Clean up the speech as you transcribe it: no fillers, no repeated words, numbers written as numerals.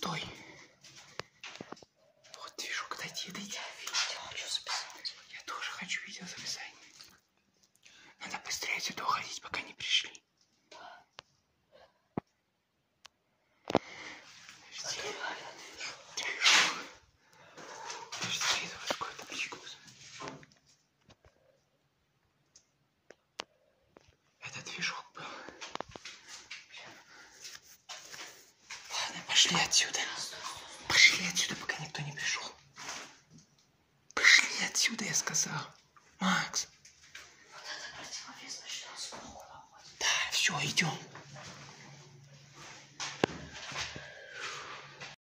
стой. Вот движок, дойди. Хочу записать. Я тоже хочу видео записать. Надо быстрее отсюда уходить, пока не пришли. Это движок был. Ладно, пошли отсюда. Пошли отсюда, пока никто не пришел. Пошли отсюда, я сказал. Макс. Вот это противовес начнет снова. Да, все, идем.